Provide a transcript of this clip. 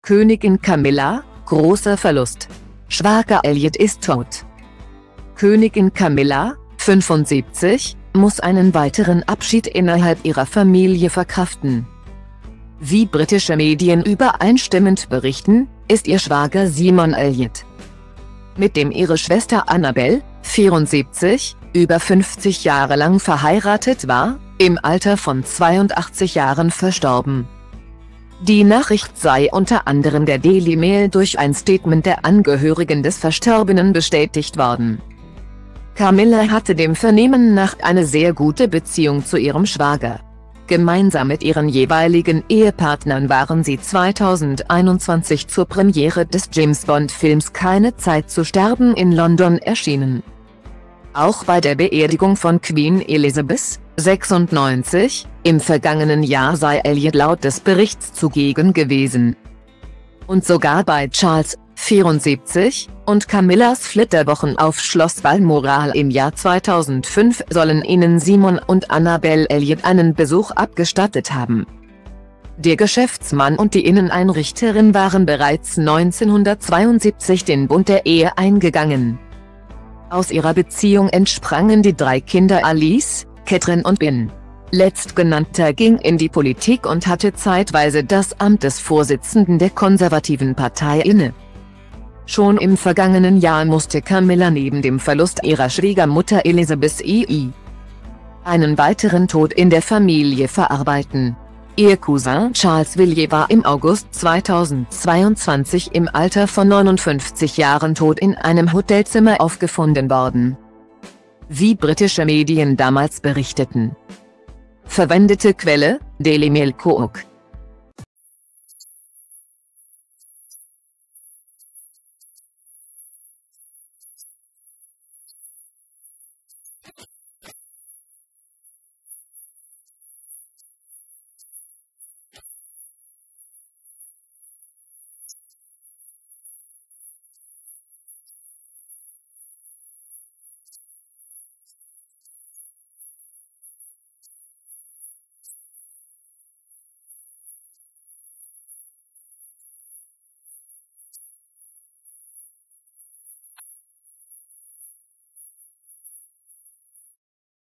Königin Camilla, großer Verlust. Schwager Elliot ist tot. Königin Camilla, 75, muss einen weiteren Abschied innerhalb ihrer Familie verkraften. Wie britische Medien übereinstimmend berichten, ist ihr Schwager Simon Elliot, mit dem ihre Schwester Annabelle, 74, über 50 Jahre lang verheiratet war, im Alter von 82 Jahren verstorben. Die Nachricht sei unter anderem der Daily Mail durch ein Statement der Angehörigen des Verstorbenen bestätigt worden. Camilla hatte dem Vernehmen nach eine sehr gute Beziehung zu ihrem Schwager. Gemeinsam mit ihren jeweiligen Ehepartnern waren sie 2021 zur Premiere des James-Bond-Films Keine Zeit zu sterben in London erschienen. Auch bei der Beerdigung von Queen Elizabeth, 96, im vergangenen Jahr sei Elliot laut des Berichts zugegen gewesen. Und sogar bei Charles, 74, und Camillas Flitterwochen auf Schloss Balmoral im Jahr 2005 sollen ihnen Simon und Annabelle Elliot einen Besuch abgestattet haben. Der Geschäftsmann und die Inneneinrichterin waren bereits 1972 den Bund der Ehe eingegangen. Aus ihrer Beziehung entsprangen die 3 Kinder Alice, Catherine und Ben. Letztgenannter ging in die Politik und hatte zeitweise das Amt des Vorsitzenden der konservativen Partei inne. Schon im vergangenen Jahr musste Camilla neben dem Verlust ihrer Schwiegermutter Elizabeth II einen weiteren Tod in der Familie verarbeiten. Ihr Cousin Charles Villiers war im August 2022 im Alter von 59 Jahren tot in einem Hotelzimmer aufgefunden worden. Wie britische Medien damals berichteten. Verwendete Quelle: Daily Mail.